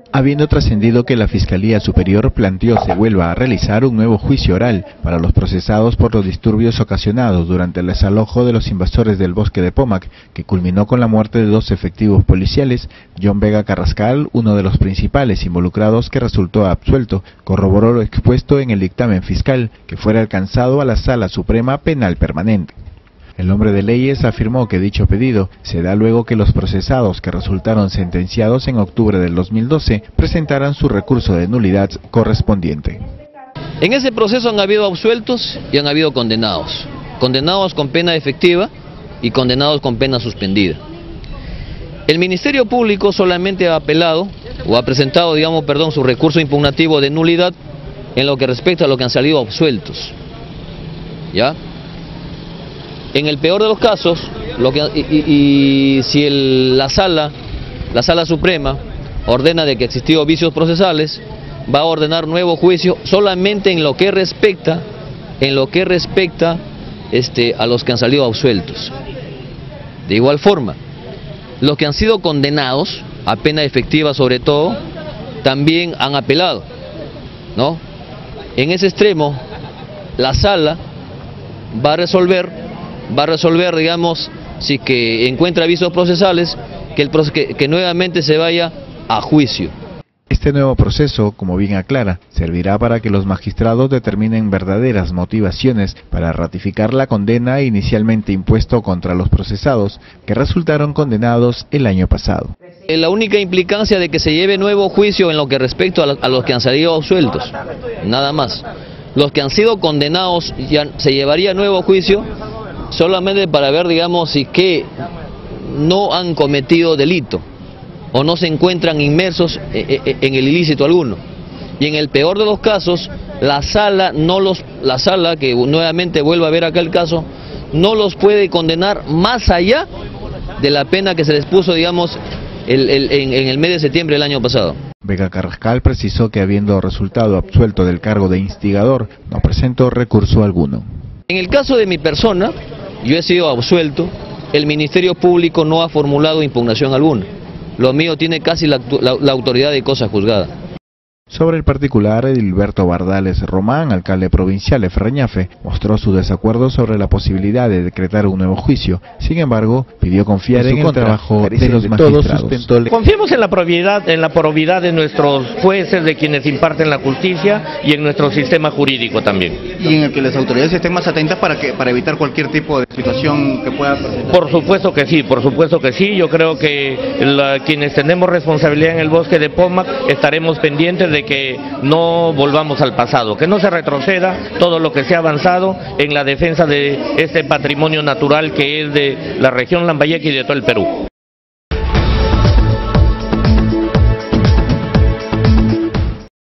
Habiendo trascendido que la Fiscalía Superior planteó se vuelva a realizar un nuevo juicio oral para los procesados por los disturbios ocasionados durante el desalojo de los invasores del bosque de Pomac, que culminó con la muerte de 2 efectivos policiales, John Vega Carrascal, uno de los principales involucrados que resultó absuelto, corroboró lo expuesto en el dictamen fiscal, que fuera alcanzado a la Sala Suprema Penal Permanente. El hombre de leyes afirmó que dicho pedido se da luego que los procesados que resultaron sentenciados en octubre del 2012 presentaran su recurso de nulidad correspondiente. En ese proceso han habido absueltos y han habido condenados. Condenados con pena efectiva y condenados con pena suspendida. El Ministerio Público solamente ha apelado o ha presentado, su recurso impugnativo de nulidad en lo que respecta a lo que han salido absueltos. ¿Ya? En el peor de los casos, si la Sala Suprema ordena de que existió vicios procesales, va a ordenar nuevo juicio solamente en lo que respecta a los que han salido absueltos. De igual forma, los que han sido condenados, a pena efectiva sobre todo, también han apelado, ¿no? En ese extremo, la Sala va a resolver, si que encuentra vicios procesales, que nuevamente se vaya a juicio. Este nuevo proceso, como bien aclara, servirá para que los magistrados determinen verdaderas motivaciones para ratificar la condena inicialmente impuesto contra los procesados, que resultaron condenados el año pasado. La única implicancia de que se lleve nuevo juicio en lo que respecta a los que han salido absueltos, nada más. Los que han sido condenados ya se llevaría nuevo juicio solamente para ver, si que no han cometido delito o no se encuentran inmersos en el ilícito alguno. Y en el peor de los casos, la sala, que nuevamente vuelva a ver acá el caso, no los puede condenar más allá de la pena que se les puso, en el mes de septiembre del año pasado. Vega Carrascal precisó que habiendo resultado absuelto del cargo de instigador, no presentó recurso alguno. En el caso de mi persona, yo he sido absuelto, el Ministerio Público no ha formulado impugnación alguna. Lo mío tiene casi la autoridad de cosa juzgada. Sobre el particular, Edilberto Bardales Román, alcalde provincial de Ferreñafe, mostró su desacuerdo sobre la posibilidad de decretar un nuevo juicio. Sin embargo, pidió confiar en el trabajo de los magistrados. Confiemos en la probidad de nuestros jueces, de quienes imparten la justicia, y en nuestro sistema jurídico también. Y en el que las autoridades estén más atentas para evitar cualquier tipo de situación que pueda presentar. Por supuesto que sí. Yo creo que quienes tenemos responsabilidad en el bosque de Pomac estaremos pendientes de que no volvamos al pasado, que no se retroceda todo lo que se ha avanzado en la defensa de este patrimonio natural que es de la región Lambayeque y de todo el Perú.